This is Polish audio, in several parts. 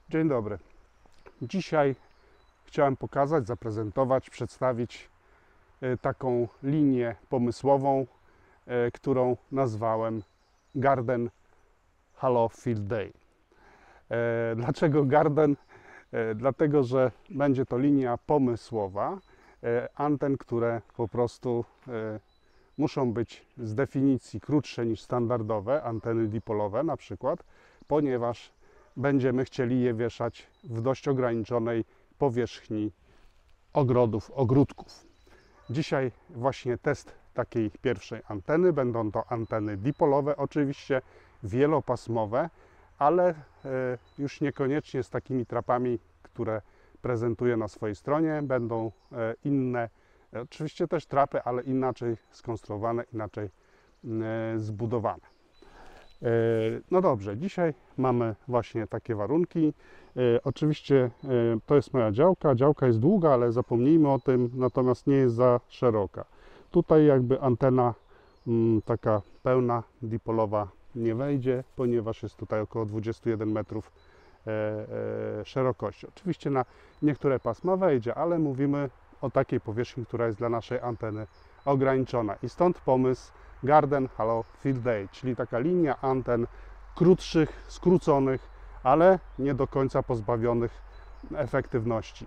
Dzień dobry. Dzisiaj chciałem pokazać, zaprezentować, przedstawić taką linię pomysłową, którą nazwałem Garden Halo Field Day. Dlaczego Garden? Dlatego, że będzie to linia pomysłowa anten, które po prostu muszą być z definicji krótsze niż standardowe anteny dipolowe na przykład, ponieważ będziemy chcieli je wieszać w dość ograniczonej powierzchni ogrodów, ogródków. Dzisiaj właśnie test takiej pierwszej anteny. Będą to anteny dipolowe, oczywiście wielopasmowe, ale już niekoniecznie z takimi trapami, które prezentuję na swojej stronie. Będą inne, oczywiście też trapy, ale inaczej skonstruowane, inaczej zbudowane. No dobrze, dzisiaj mamy właśnie takie warunki. Oczywiście to jest moja działka. Działka jest długa, ale zapomnijmy o tym, natomiast nie jest za szeroka. Tutaj jakby antena taka pełna, dipolowa nie wejdzie, ponieważ jest tutaj około 21 metrów szerokości. Oczywiście na niektóre pasma wejdzie, ale mówimy o takiej powierzchni, która jest dla naszej anteny ograniczona. I stąd pomysł Garden Halo Field Day, czyli taka linia anten krótszych, skróconych, ale nie do końca pozbawionych efektywności.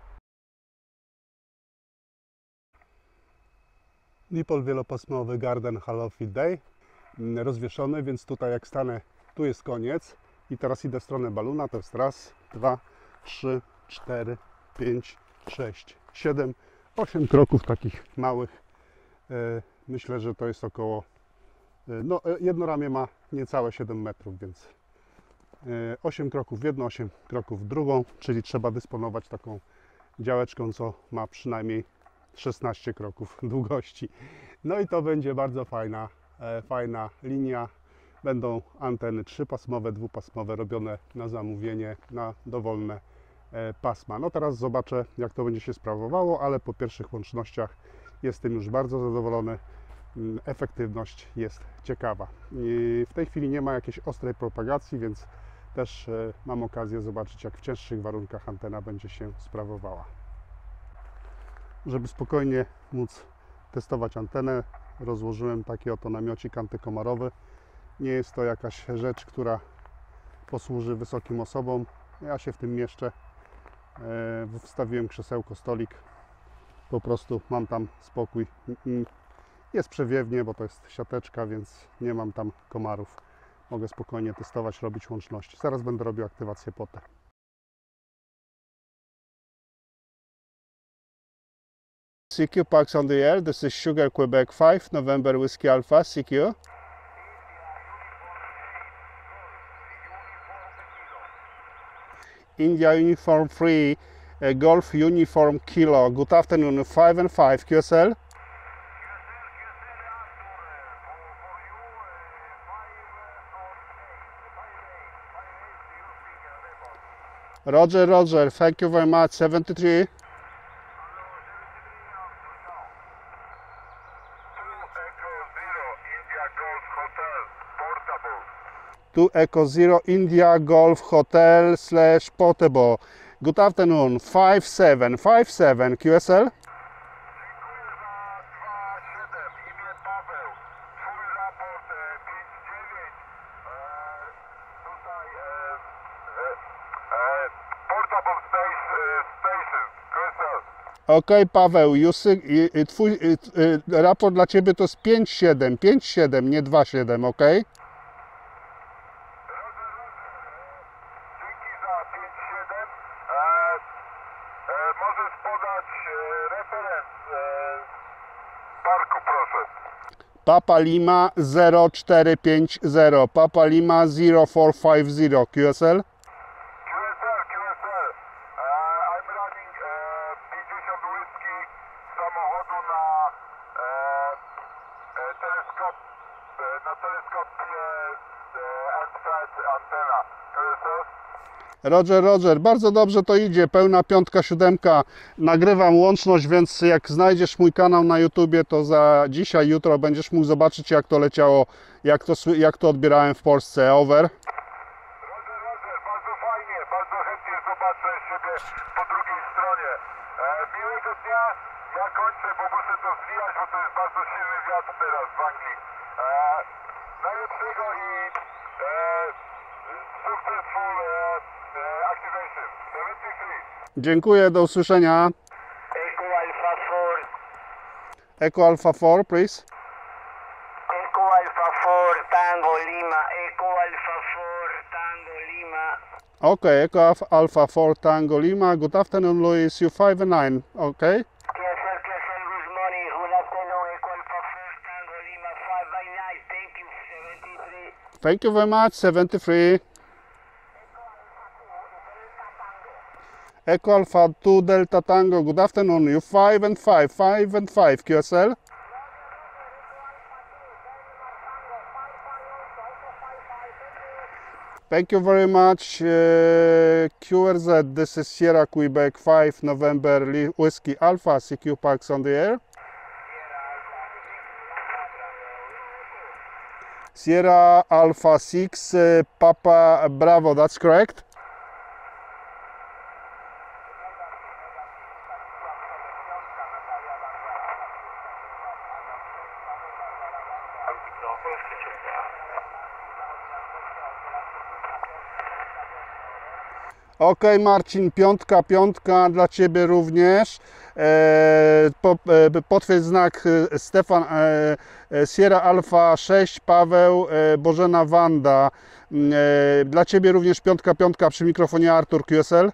Dipol wielopasmowy Garden Halo Field Day rozwieszony, więc tutaj jak stanę, tu jest koniec i teraz idę w stronę baluna, to jest raz, 2, 3, 4, 5, 6, 7, 8 kroków takich małych. Myślę, że to jest około, no jedno ramię ma niecałe 7 metrów, więc 8 kroków w jedną, 8 kroków w drugą, czyli trzeba dysponować taką działeczką, co ma przynajmniej 16 kroków długości. No i to będzie bardzo fajna linia. Będą anteny trzypasmowe, dwupasmowe, robione na zamówienie, na dowolne pasma. No teraz zobaczę, jak to będzie się sprawowało, ale po pierwszych łącznościach jestem już bardzo zadowolony. Efektywność jest ciekawa. I w tej chwili nie ma jakiejś ostrej propagacji, więc też mam okazję zobaczyć, jak w cięższych warunkach antena będzie się sprawowała. Żeby spokojnie móc testować antenę, rozłożyłem taki oto namiocik antykomarowy. Nie jest to jakaś rzecz, która posłuży wysokim osobom. Ja się w tym mieszczę. Wstawiłem krzesełko, stolik. Po prostu mam tam spokój. Jest przewiewnie, bo to jest siateczka, więc nie mam tam komarów. Mogę spokojnie testować, robić łączności. Zaraz będę robił aktywację POTE. CQ Pax on the air. This is Sugar Quebec 5, November Whiskey Alpha, CQ. India Uniform 3, Golf Uniform Kilo. Good afternoon, 5 and 5, QSL. Roger, Roger, thank you very much, 73. To Echo Zero India Golf Hotel / Portable. Good afternoon, 5757 QSL. Ok, Paweł, twój raport dla Ciebie to jest 5-7, nie 2-7, ok? Dzięki za 5-7. Możesz podać referenc parku, proszę. Papa Lima 0450, Papa Lima 0450, QSL. QSL. I'm running 50 whisky z samochodu na teleskop, antena. QSL. Roger, Roger, bardzo dobrze to idzie, pełna piątka, siódemka. Nagrywam łączność, więc jak znajdziesz mój kanał na YouTubie, to za dzisiaj, jutro będziesz mógł zobaczyć, jak to leciało, jak to odbierałem w Polsce. Over. Roger, bardzo fajnie, bardzo chętnie Dziękuję, do usłyszenia. Echo Alpha 4. Echo Alpha 4, please. Echo Alpha 4 Tango Lima. Echo Alpha 4 Tango Lima. Okay, Echo Alpha 4 Tango Lima. Good afternoon, Louis. You 5 and 9. Okay. KSL, good morning. Good afternoon. Echo Alpha 4 Tango Lima 5 by 9. Thank you. 73. Thank you very much. 73. Echo Alpha 2 Delta Tango. Good afternoon. You 5 and 5. 5 and 5. QSL. Thank you very much. QRZ, this is Sierra Quebec 5 November Whiskey Alpha. CQ Parks on the air. Sierra Alpha 6 Papa Bravo, that's correct. Ok, Marcin, piątka dla Ciebie również. Potwierdź znak Stefan, Sierra Alpha 6, Paweł, Bożena Wanda. Dla Ciebie również piątka przy mikrofonie Artur QSL.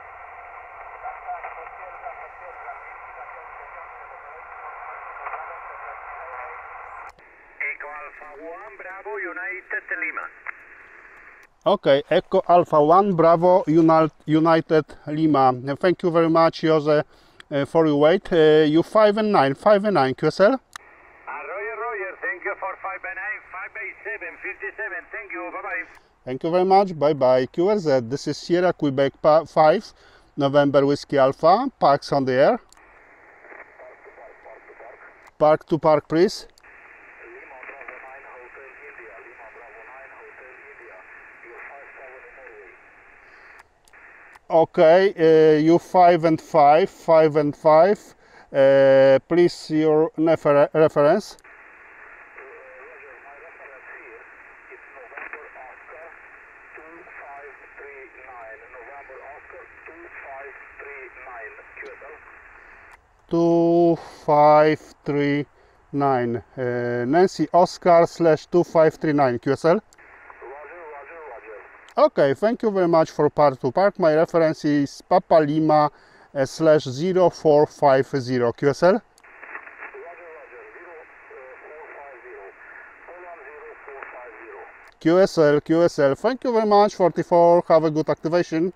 Echo Alpha 1 Bravo United Lima. Okay, Echo Alpha 1 Bravo United Lima. Thank you very much, Jose, for your wait. You 5 and 9, QSL. Roger, thank you for 5 by 9, 5 by 7, 57, thank you, bye-bye. Thank you very much, bye-bye. QRZ, this is Sierra Quebec 5, November Whiskey Alpha, parks on the air. Park to park, please. Okay, you 5 and 5, 5 and 5. Please your reference. November Oscar 2539 Nancy Oscar / 2539 QSL. Okay, thank you very much for park to park. My reference is Papa Lima / 0450 QSL. QSL, thank you very much. 44, have a good activation.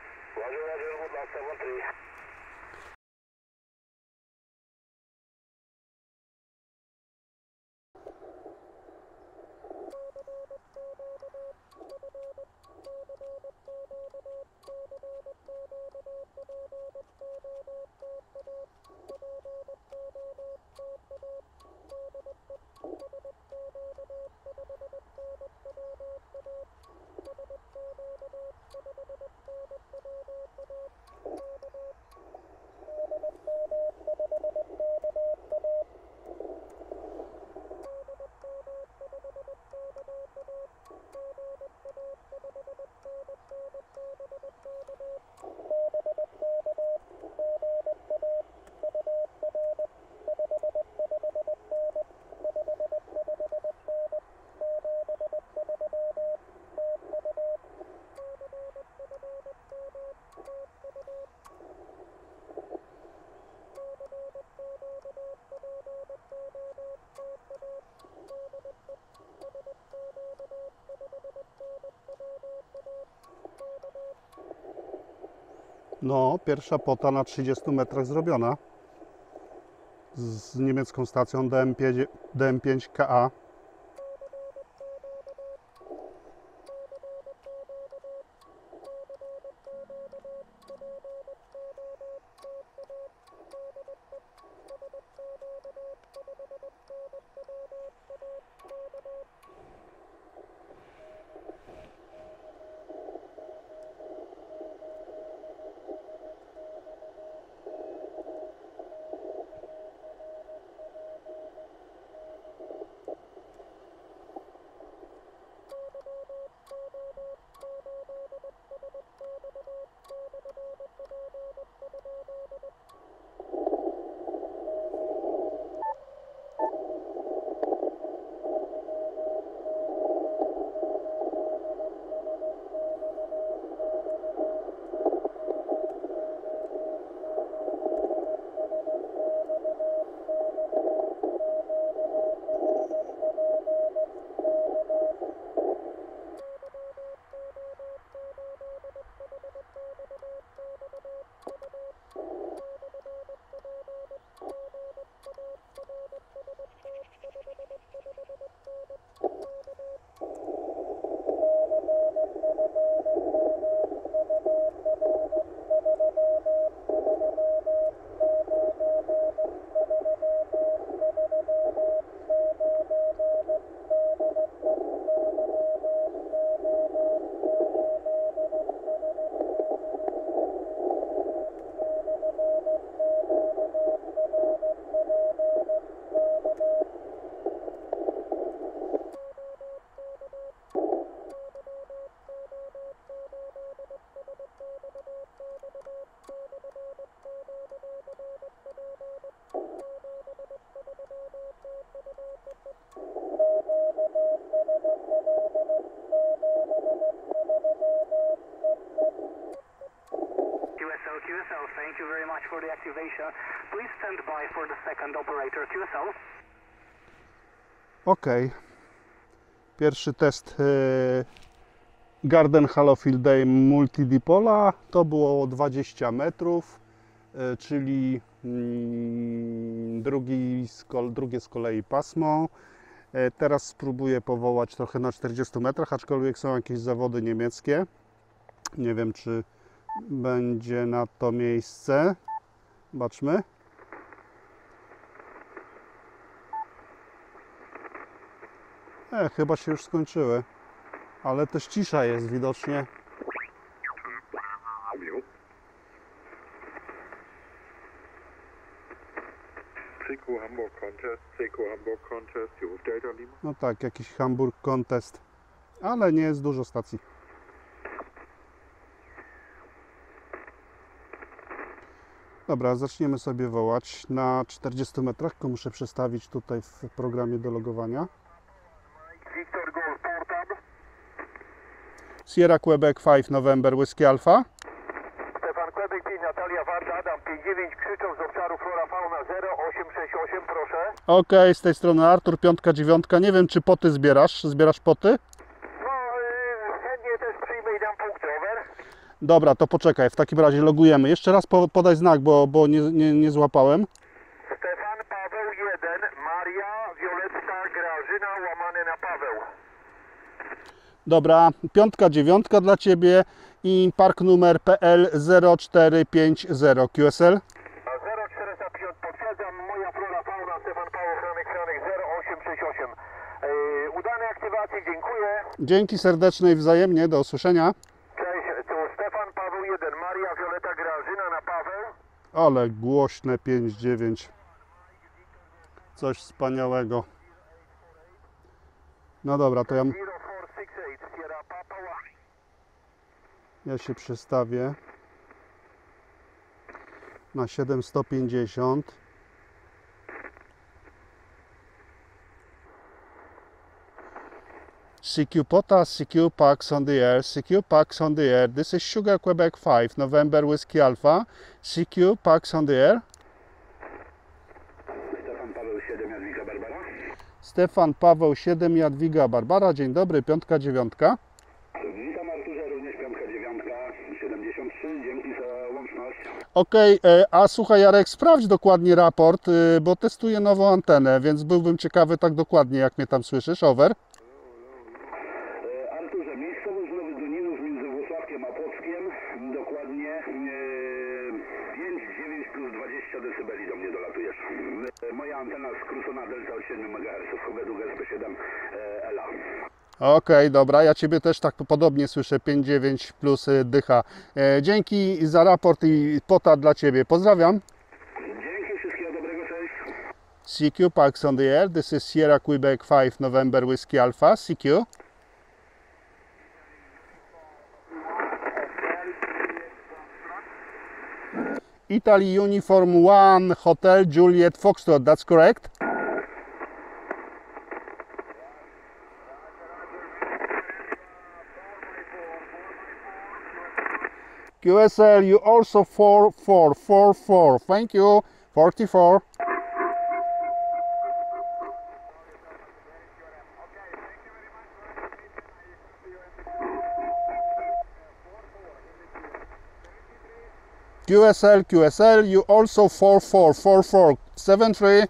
No, pierwsza pota na 30 metrach zrobiona z niemiecką stacją DM5 KA. for the activation. Please stand by for the second operator QSL. Ok. Pierwszy test Garden Halo Field Day Multidipola to było 20 metrów, czyli drugie z kolei pasmo. Teraz spróbuję powołać trochę na 40 metrach, aczkolwiek są jakieś zawody niemieckie. Nie wiem, czy będzie na to miejsce. Zobaczmy. Chyba się już skończyły, ale też cisza jest widocznie. CQ Hamburg Contest, CQ Hamburg Contest, Europe Delta Lima. No tak, jakiś Hamburg Contest, ale nie jest dużo stacji. Dobra, zaczniemy sobie wołać na 40 metrach, tylko muszę przestawić tutaj w programie do logowania. Victor Golf Portab. Sierra Quebec 5 November Whiskey Alpha. Stefan Quebec 5, Natalia Warta, Adam 59, Krzysztof z obszaru Flora Fauna 0868, proszę. Ok, z tej strony Artur, 5, 9. Nie wiem, czy poty zbierasz? Zbierasz poty? No, chętnie też przyjmę i dam punkty, over. Dobra, to poczekaj, w takim razie logujemy. Jeszcze raz podaj znak, bo nie złapałem. Stefan Paweł 1, Maria Violetta Grażyna, łamane na Paweł. Dobra, 5, 9 dla Ciebie i park numer PL 0450 QSL. 0450, potwierdzam, moja Flora Fauna, Stefan Paweł Franek 0868. Udane aktywacje, dziękuję. Dzięki serdeczne i wzajemnie, do usłyszenia. Cześć, tu Stefan Paweł 1, Maria Violetta Grażyna na Paweł. Ale głośne 5-9. Coś wspaniałego. No dobra, to ja 0468, Sierra Papa. się przestawię na 7150. CQ POTA, CQ Pax on the air, CQ Pax on the air. This is Sugar Quebec 5, November Whiskey Alpha. CQ Pax on the air. Stefan Paweł 7, Jadwiga Barbara. Stefan Paweł 7, Jadwiga Barbara. Dzień dobry, 5, 9. Witam Arturze, również 5, 9, 73. Dzięki za łączność. Okej, a słuchaj Jarek, sprawdź dokładnie raport, bo testuję nową antenę, więc byłbym ciekawy tak dokładnie, jak mnie tam słyszysz. Over. Arturze, miejscowość Nowy Duninów między Włocławkiem a Płockiem. Dokładnie 5,9 plus 20 dB do mnie dolatujesz. Moja antena skrócona delta od 7 MHz według SP7 LA. Okej, dobra, ja Ciebie też tak podobnie słyszę, 5,9 plus dycha. Dzięki za raport i pota dla Ciebie. Pozdrawiam. Dzięki, wszystkiego dobrego, cześć. CQ Pax on the air. This is Sierra Quebec 5 November Whiskey Alpha. CQ. Italy Uniform 1 Hotel Juliet Foxtrot, that's correct? QSL, you also 4444. Thank you. 44. QSL, you also 4444. 73.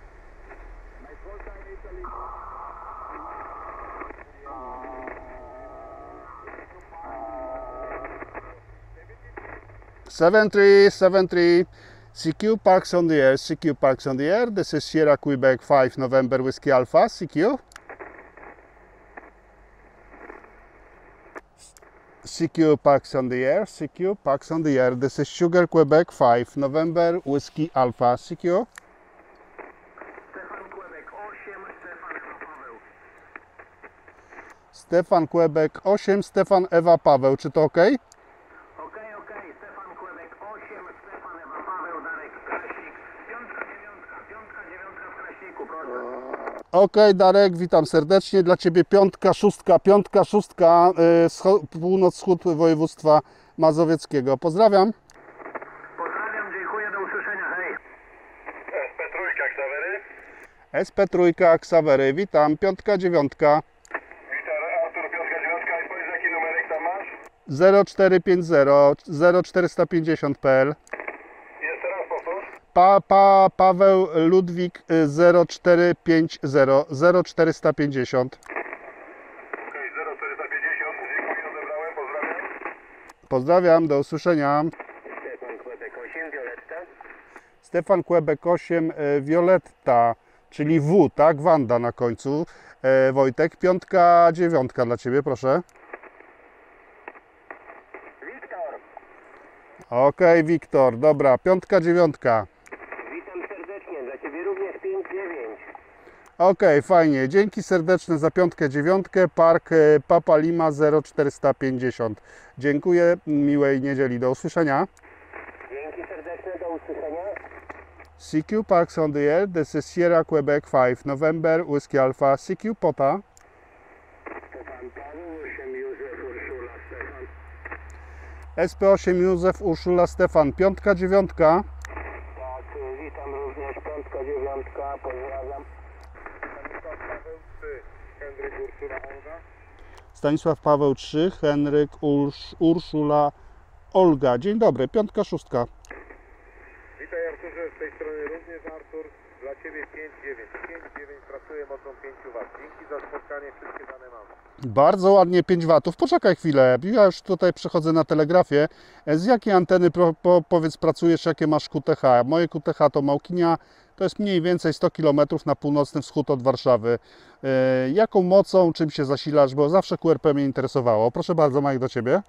Seven three. CQ Parks on the air. CQ Parks on the air. This is Sierra Quebec 5 November Whiskey Alpha. CQ. CQ Parks on the air. CQ Parks on the air. This is Sugar Quebec 5 November Whiskey Alpha. CQ. Stefan Quebec 8, Stefan Ewa Paweł. Stefan Quebec 8, Stefan Ewa Paweł. Czy to ok? Okej, Stefan Quebec 8, Stefan Ewa Paweł, Darek Kraśnik. 5-9 w Kraśniku, proszę. Ok, Darek, witam serdecznie. Dla Ciebie piątka, szóstka, północ-wschód województwa mazowieckiego. Pozdrawiam. Pozdrawiam, dziękuję, do SP3 Ksawery, witam, 5-9. Witam, Artur, 5-9 i powiedz jaki numerek tam masz? 0450 0450.pl. Jeszcze raz powtórz. Paweł Ludwik 0450 0450. Okej, 0450, dziękuję, odebrałem, pozdrawiam. Pozdrawiam, do usłyszenia. Stefan Quebec 8, Violetta. Stefan Quebec 8, Violetta, czyli W, tak? Wanda na końcu. Wojtek, 5-9 dla Ciebie, proszę. Wiktor, Okej, Wiktor, dobra, 5-9. witam serdecznie, dla Ciebie również 5-9. Okej, fajnie, dzięki serdeczne za 5-9, Park Papa Lima 0450. Dziękuję, miłej niedzieli, do usłyszenia. Dzięki serdeczne, do usłyszenia. CQ Parks on the air, this is Sierra Quebec 5, November, Whiskey Alpha, CQ Pota. Stefan Paweł, 8 Józef, Urszula, Stefan. SP8 Józef, Urszula, Stefan, 5-9. Tak, witam również 5-9, pozdrawiam. Stanisław Paweł 3, Henryk, Urszula, Olga. Dzień dobry, 5-6. Witaj Arturze, z tej strony również Artur. Dla Ciebie 5-9. 5-9 pracuje mocą 5 W. Dzięki za spotkanie, wszystkie dane mam. Bardzo ładnie 5 watów. Poczekaj chwilę, ja już tutaj przechodzę na telegrafie. Z jakiej anteny powiedz pracujesz, jakie masz QTH? Moje QTH to Małkinia, to jest mniej więcej 100 km na północny wschód od Warszawy. Jaką mocą, czym się zasilasz, bo zawsze QRP mnie interesowało. Proszę bardzo, Majek, do Ciebie.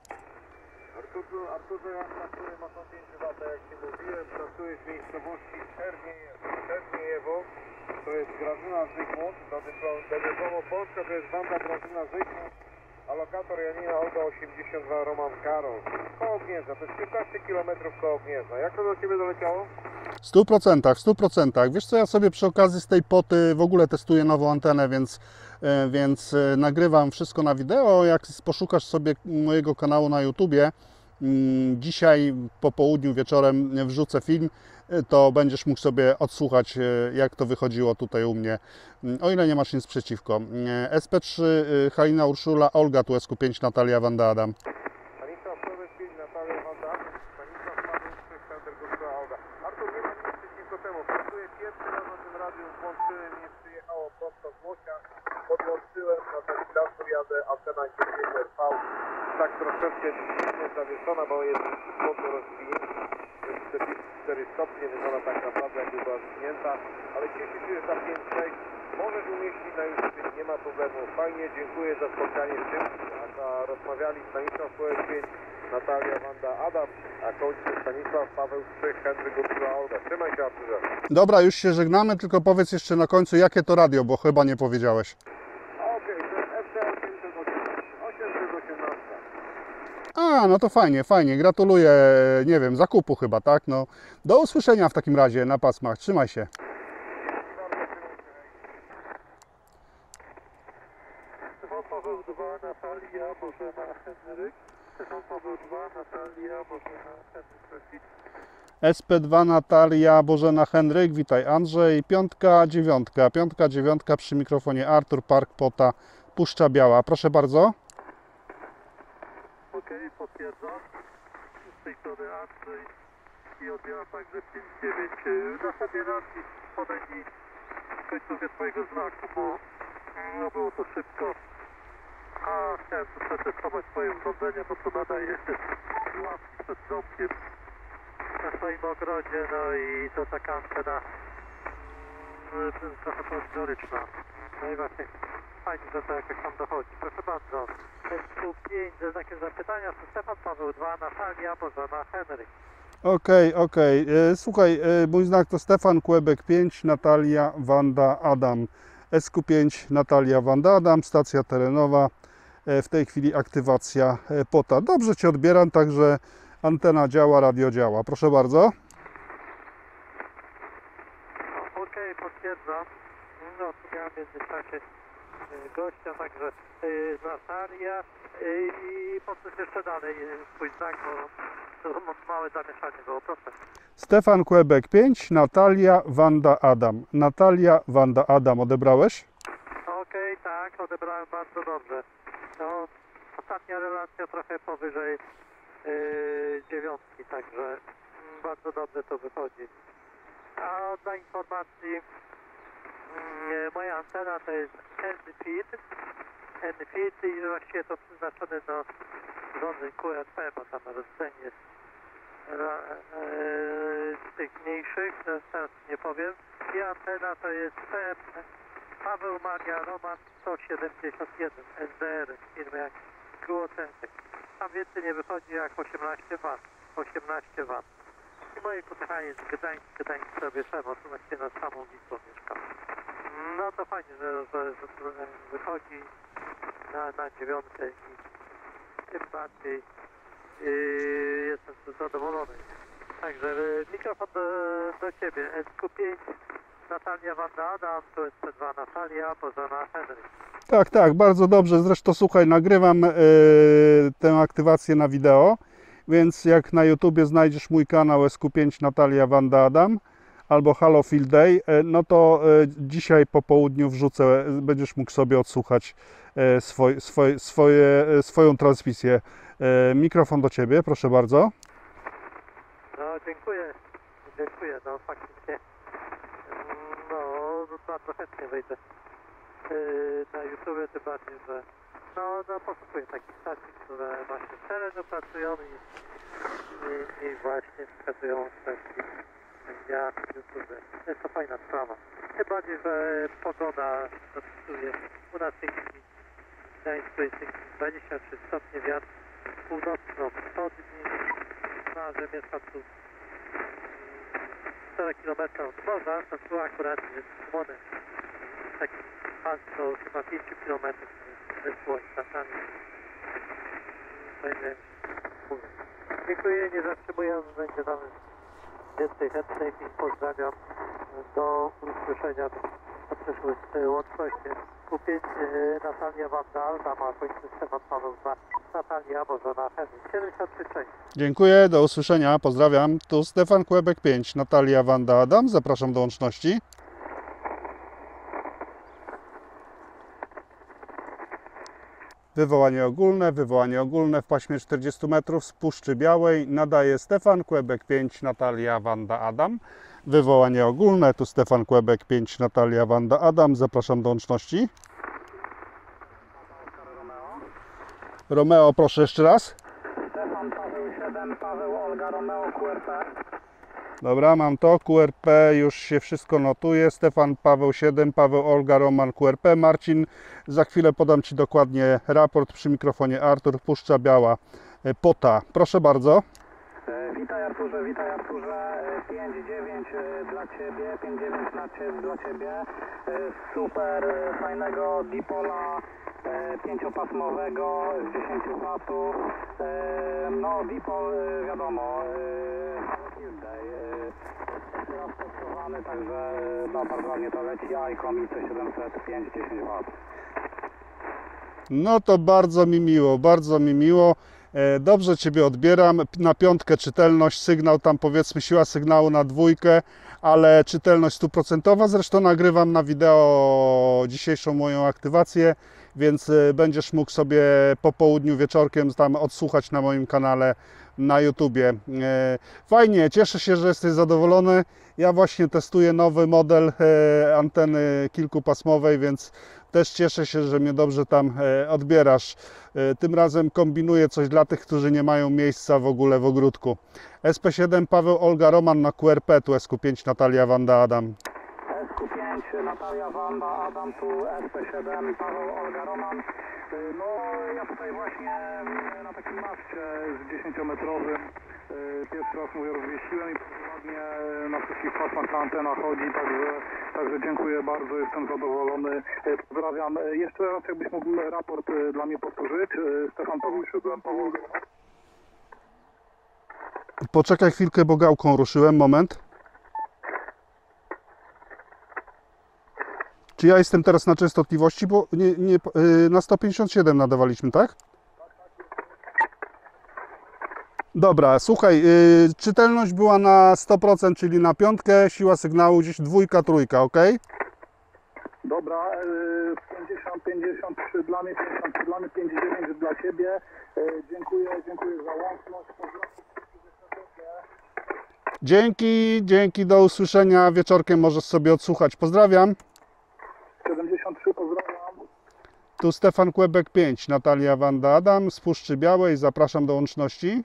Arturze, ja pracuję mocą 5 W, jak Ci mówiłem. Pracuję w miejscowości Czerniejewo. To jest Grażyna Zygmunt. Do dyplomu Polska to jest Wanda Grażyna Zygmunt. A lokator Janina Olga 82 Roman Karol. Koło Gniezna, to jest 15 km koło Gniezna. Jak to do Ciebie doleciało? W 100%. Wiesz co, ja sobie przy okazji z tej poty w ogóle testuję nową antenę, więc nagrywam wszystko na wideo. Jak poszukasz sobie mojego kanału na YouTubie, dzisiaj po południu, wieczorem wrzucę film, to będziesz mógł sobie odsłuchać, jak to wychodziło tutaj u mnie, o ile nie masz nic przeciwko. SP3 Halina Urszula, Olga, tu SQ5 Natalia Wanda Adam. Stanisław Paweł 5, Natalia Wanda, Stanisław Paweł 3, Center Górska Olga. Artur, nie ma nic przeciwko temu. Pracuję pierwszy raz na tym radiu, włączyłem, nie przyjechało prosto z Łosia. Podłączyłem, na ten placu jadę, antena 9 RV. Tak troszeczkę jest zawieszona, bo jest mocno rozwinięta. Jest 44 stopnie, wygląda tak naprawdę jakby była zwinięta. Ale cieszę się, że ta 5-6 możesz umieścić na YouTube, nie ma problemu. Fajnie, dziękuję za spotkanie z tym. A rozmawiali Stanisław Paweł 5, Natalia Wanda Adam, a kończy Stanisław Paweł 3, Henryk Urszula Olga. Trzymaj się, Arturze. Dobra, już się żegnamy, tylko powiedz jeszcze na końcu, jakie to radio, bo chyba nie powiedziałeś. Okej, to jest FCL 818. A, no to fajnie, gratuluję, nie wiem, zakupu chyba, tak? No, do usłyszenia w takim razie na pasmach, trzymaj się. Stefan Paweł 2, Natalia, Bożena, Henryk. Stefan Paweł 2, Natalia, Bożena, Henryk. SP2 Natalia, Bożena, Henryk, witaj Andrzej, 5-9 przy mikrofonie Artur, Park Pota, Puszcza Biała, proszę bardzo. Okej, potwierdzam. Z tej strony Andrzej i odbieram także 5-9. Na sobie racji podaj mi końcówkę Twojego znaku, bo no było to szybko. A chciałem tu przetestować Twoje urządzenie, bo to nadaje łapki przed domkiem na swoim ogrodzie, no i to taka antena trochę prowizoryczna. No i właśnie fajnie, że to jakoś tam dochodzi. Proszę bardzo. SP5 ze znakiem zapytania, to Stefan Paweł 2, Natalia, Bożena, Henryk. Okej. Słuchaj, mój znak to Stefan Quebec 5, Natalia Wanda Adam. SQ5 Natalia Wanda Adam, stacja terenowa. W tej chwili aktywacja POTA. Dobrze Cię odbieram, także antena działa, radio działa. Proszę bardzo. Okej, potwierdzam. No, ja w międzyczasie gościa, także Natalia i po coś jeszcze dalej twój znak, bo to małe zamieszanie było, proszę. Stefan Quebec 5, Natalia, Wanda, Adam. Natalia, Wanda, Adam. Odebrałeś? Okej, tak, odebrałem bardzo dobrze. No, ostatnia relacja trochę powyżej 9, także bardzo dobrze to wychodzi. A dla informacji, moja antena to jest N-Fit i właściwie to przeznaczone do urządzeń QRP, bo tam rdzeń jest z tych mniejszych, teraz nie powiem. I antena to jest PM Paweł Maria Roman 171 SDR firmy jak Gluocentec. Tam więcej nie wychodzi jak 18 W. 18 W. I moje kochanie jest Gdańsk sobie Szemo, tu właściwie nad samą Wisłą mieszkam. No to fajnie, że wychodzi na 9 i tym bardziej jestem zadowolony. Także mikrofon do Ciebie. SQ5 Natalia Wanda Adam, tu SC2 Natalia, Bożena Henryk. Tak, tak, bardzo dobrze. Zresztą słuchaj, nagrywam tę aktywację na wideo, więc jak na YouTubie znajdziesz mój kanał SQ5 Natalia Wanda Adam albo Halo Field Day, no to dzisiaj po południu wrzucę, będziesz mógł sobie odsłuchać swoją transmisję. Mikrofon do Ciebie, proszę bardzo. No dziękuję, no faktycznie. No bardzo chętnie wejdę na YouTube, tym bardziej, że no posłuchuję takich stacji, które właśnie w terenie pracują i właśnie wskazują kwestii ja w YouTube. Jest to fajna sprawa. Tym bardziej, że pogoda dopisuje. U nas w tej chwili w Gdańsku jest 23 stopnie, wiatr północno-wschodni, no, że mieszkam tu 4 km od morza, to tu akurat jest słone. Taki pas do chyba 5 km ze słońca tam. Fajnie. Dziękuję, nie zatrzymuję, będzie tam więcej chętnych i pozdrawiam. Do usłyszenia na przyszłych łączności. Kupić Natalia Wanda Adam, a kończy Stefan Paweł 2, Natalia Bożena Henryk, 73. Dziękuję, do usłyszenia, pozdrawiam. Tu Stefan Quebec 5, Natalia Wanda Adam, zapraszam do łączności. Wywołanie ogólne w paśmie 40 metrów z Puszczy Białej nadaje Stefan Quebec 5, Natalia Wanda Adam. Wywołanie ogólne, tu Stefan Quebec 5, Natalia Wanda Adam, zapraszam do łączności. Romeo, proszę jeszcze raz. Stefan Paweł 7, Paweł Olga Romeo QRP. Dobra, mam to. QRP, już się wszystko notuje. Stefan Paweł 7, Paweł Olga Roman QRP. Marcin, za chwilę podam Ci dokładnie raport przy mikrofonie. Artur, Puszcza Biała, POTA. Proszę bardzo. Witaj Arturze. 5-9 dla Ciebie, 5-9 dla Ciebie. Super fajnego dipola 5-pasmowego z 10 watów. No dipol wiadomo, teraz testowany, także no, bardzo ładnie to leci. ICOM IC705 10 W. No to bardzo mi miło. Dobrze Ciebie odbieram. Na 5 czytelność, sygnał tam powiedzmy siła sygnału na 2, ale czytelność 100%. Zresztą nagrywam na wideo dzisiejszą moją aktywację, więc będziesz mógł sobie po południu wieczorkiem tam odsłuchać na moim kanale na YouTubie. Fajnie, cieszę się, że jesteś zadowolony. Ja właśnie testuję nowy model anteny kilkupasmowej, więc też cieszę się, że mnie dobrze tam odbierasz. Tym razem kombinuję coś dla tych, którzy nie mają miejsca w ogóle w ogródku. SP7 Paweł Olga Roman na QRP, tu SQ5 Natalia Wanda Adam. SQ5 Natalia Wanda Adam, tu SP7 Paweł Olga Roman. No ja tutaj właśnie na takim maszcie z 10-metrowym pierwszy raz mówię rozwiesiłem i ładnie na wszystkich pasmach ta antena chodzi, także dziękuję bardzo, jestem zadowolony. Pozdrawiam. Jeszcze raz jakbyś mógł raport dla mnie powtórzyć. Stefan Paweł 7, Paweł. Poczekaj chwilkę, bo gałką ruszyłem, moment. Czy ja jestem teraz na częstotliwości, bo na 157 nadawaliśmy, tak? Dobra, słuchaj, czytelność była na 100%, czyli na piątkę, siła sygnału gdzieś 2, 3, ok? Dobra, 50, 53 dla mnie, 53 dla mnie, 59 dla Ciebie. Dziękuję za łączność. Dzięki, do usłyszenia. Wieczorkiem możesz sobie odsłuchać. Pozdrawiam. 73, pozdrawiam. Tu Stefan Quebec 5, Natalia Wanda Adam z Puszczy Białej. Zapraszam do łączności.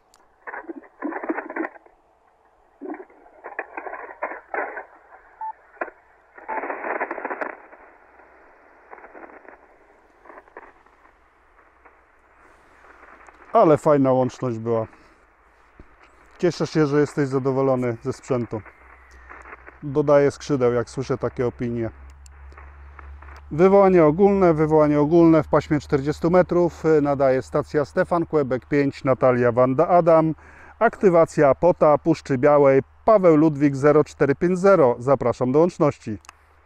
Ale fajna łączność była. Cieszę się, że jesteś zadowolony ze sprzętu. Dodaję skrzydeł, jak słyszę takie opinie. Wywołanie ogólne w paśmie 40 metrów. Nadaje stacja Stefan Quebec 5, Natalia Wanda Adam. Aktywacja POTA Puszczy Białej, Paweł Ludwik 0450. Zapraszam do łączności.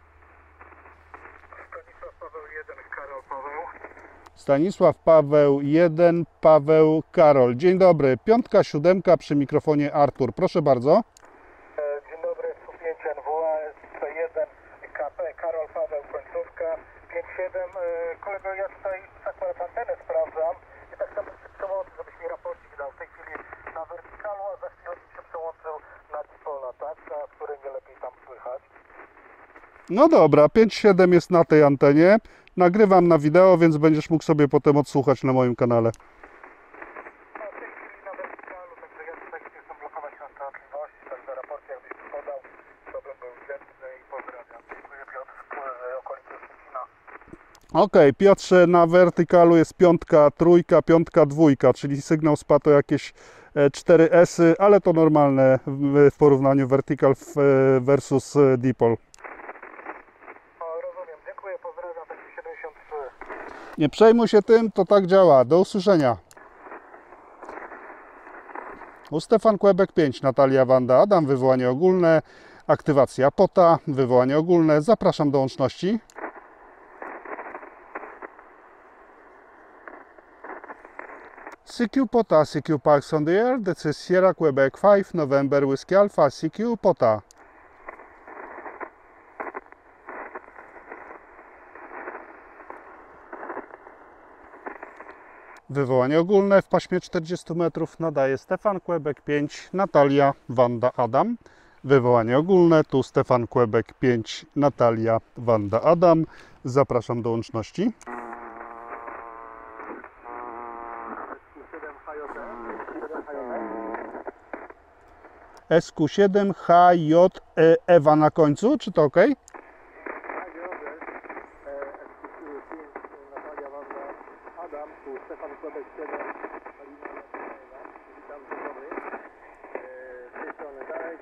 Stanisław Paweł 1, Paweł Karol. Dzień dobry. 5, 7 przy mikrofonie Artur. Proszę bardzo. Dzień dobry, Su5 NWA, C1, KP, Karol Paweł, końcówka, 57. Kolego, ja tutaj akurat antenę sprawdzam i tak samo się przełączył, żebyś mi raporcik dał. W tej chwili na wertykalu, a za chwilę się przełączył na dipolna, tak? Na której mnie lepiej tam słychać. No dobra, 5.7 jest na tej antenie. Nagrywam na wideo, więc będziesz mógł sobie potem odsłuchać na moim kanale. No, w tej chwili na wertykalu, także ja tutaj chcę blokować częstotliwości, także raport jakbyś podał, to bym był wdzięczny i pozdrawiam. Dziękuję, Piotr, z okolicy Szczecina. Ok, Piotrze, na wertykalu jest 5, 3, 5, 2, czyli sygnał spadł o jakieś 4S, ale to normalne w porównaniu vertical versus dipole. Rozumiem, dziękuję, pozdrawiam, taki 73. Nie przejmuj się tym, to tak działa. Do usłyszenia. U Stefan Quebec 5, Natalia Wanda Adam, wywołanie ogólne, aktywacja POTA, wywołanie ogólne. Zapraszam do łączności. CQ POTA, CQ Parks on the air, this is Sierra Quebec 5, November Whiskey Alpha, CQ POTA. Wywołanie ogólne w paśmie 40 metrów nadaje Stefan Quebec 5, Natalia Wanda Adam. Wywołanie ogólne, tu Stefan Quebec 5, Natalia Wanda Adam. Zapraszam do łączności. SQ7 HJ Ewa na końcu, czy to ok? Natalia Wanda Adam, tu Stefan Quebec 7, witam, dzień dobry. Z tej strony Darek,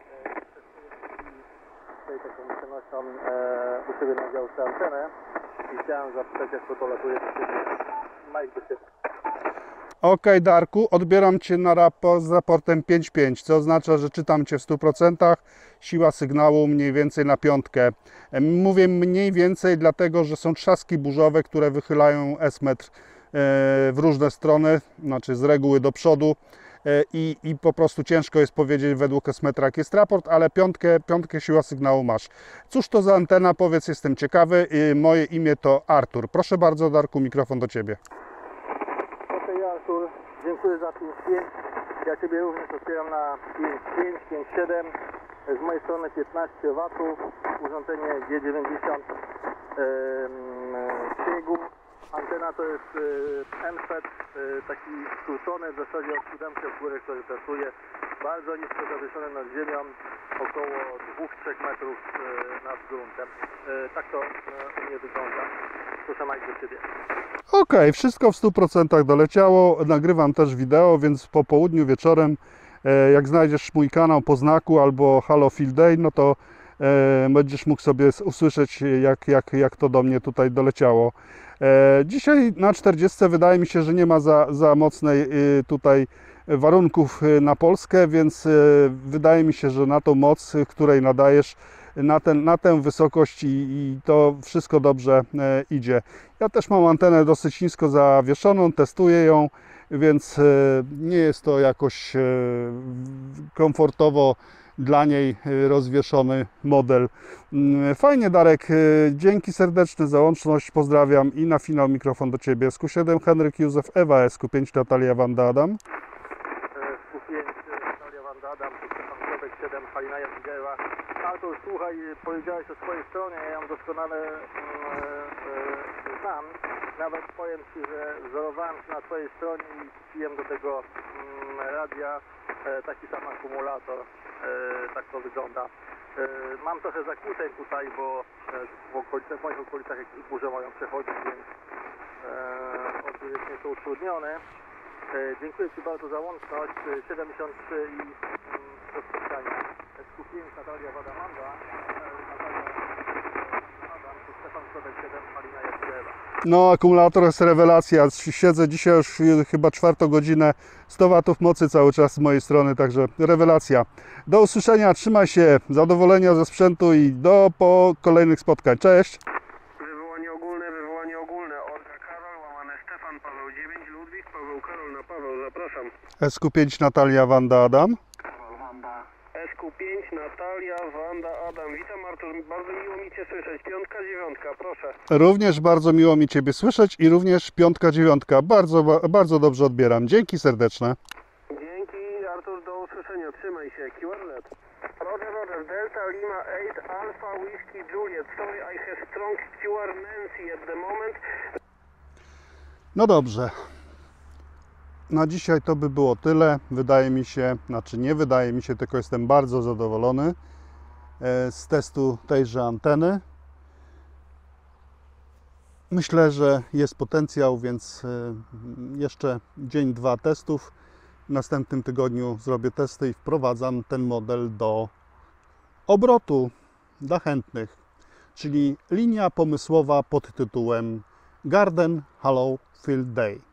tutaj taką przenoszą u siebie na działce antenę i chciałem zapytać, jak to latuje do siebie. Mike do siebie. Ok, Darku, odbieram Cię na raport z raportem 5.5, co oznacza, że czytam Cię w 100%, siła sygnału mniej więcej na 5. Mówię mniej więcej dlatego, że są trzaski burzowe, które wychylają S-metr w różne strony, znaczy z reguły do przodu i po prostu ciężko jest powiedzieć według S-metra jaki jest raport, ale piątkę siła sygnału masz. Cóż to za antena? Powiedz, jestem ciekawy. Moje imię to Artur. Proszę bardzo, Darku, mikrofon do Ciebie. Artur, dziękuję za 5.5. Ja Ciebie również otwieram na 5.5, 5.7. Z mojej strony 15 W, urządzenie G90 śniegu. Antena to jest NFET, taki skrócony, w zasadzie od 7, w górę, który pracuje. Bardzo nisko zawieszony nad ziemią, około 2-3 metrów nad gruntem. Tak to u mnie wygląda. Proszę, Mike, do Ciebie. Ok, wszystko w 100% doleciało. Nagrywam też wideo, więc po południu, wieczorem, jak znajdziesz mój kanał po znaku albo Halo Field Day, no to będziesz mógł sobie usłyszeć, jak to do mnie tutaj doleciało. Dzisiaj na 40 wydaje mi się, że nie ma za mocnej tutaj warunków na Polskę, więc wydaje mi się, że na tą moc, której nadajesz, na tę wysokość i to wszystko dobrze idzie. Ja też mam antenę dosyć nisko zawieszoną, testuję ją, więc nie jest to jakoś komfortowo dla niej rozwieszony model. Fajnie, Darek, dzięki serdeczne za łączność, pozdrawiam i na finał mikrofon do Ciebie. SQ7 Henryk Józef Ewa, SQ5 Natalia Wanda Adam. SQ5 Natalia Wanda Adam, tu Stefan Kłebek 7, Halina Jadwiga. Artur, słuchaj, powiedziałeś o swojej stronie, ja ją doskonale znam. Nawet powiem Ci, że wzorowałem się na Twojej stronie i kupiłem do tego radia taki sam akumulator. Tak to wygląda. Mam trochę zakłóceń tutaj, bo w moich okolicach jakieś burze mają przechodzić, więc odbiór jest nieco utrudniony. Dziękuję Ci bardzo za łączność. 73 i do spotkania. SQ5 Natalia Wadamanda, Stefan Kłebek 7, Halina Jadwiga. No, akumulator jest rewelacja. Siedzę dzisiaj już chyba 4. godzinę. 100 watów mocy cały czas z mojej strony, także rewelacja. Do usłyszenia, trzymaj się, zadowolenia ze sprzętu i po kolejnych spotkań. Cześć! Wywołanie ogólne. Olga Karol, łamane Stefan, Paweł 9, Ludwik, Paweł Karol na Paweł, zapraszam. SQ5 Natalia Wanda Adam. SQ5 Natalia Wanda Adam. Witam Artur, bardzo miło mi Cię słyszeć. 5, 9, proszę. Również bardzo miło mi Ciebie słyszeć i również 5, 9. Bardzo dobrze odbieram. Dzięki serdeczne. Dzięki Artur, do usłyszenia. Trzymaj się. QRZ. Roger, Delta Lima 8 Alpha Whiskey Juliet. Sorry, I have strong QR Nancy at the moment. No dobrze. Na dzisiaj to by było tyle. Wydaje mi się, znaczy nie wydaje mi się, tylko jestem bardzo zadowolony z testu tejże anteny. Myślę, że jest potencjał, więc jeszcze dzień, 2 testów. W następnym tygodniu zrobię testy i wprowadzam ten model do obrotu dla chętnych. Czyli linia pomysłowa pod tytułem Garden Hollow Field Day.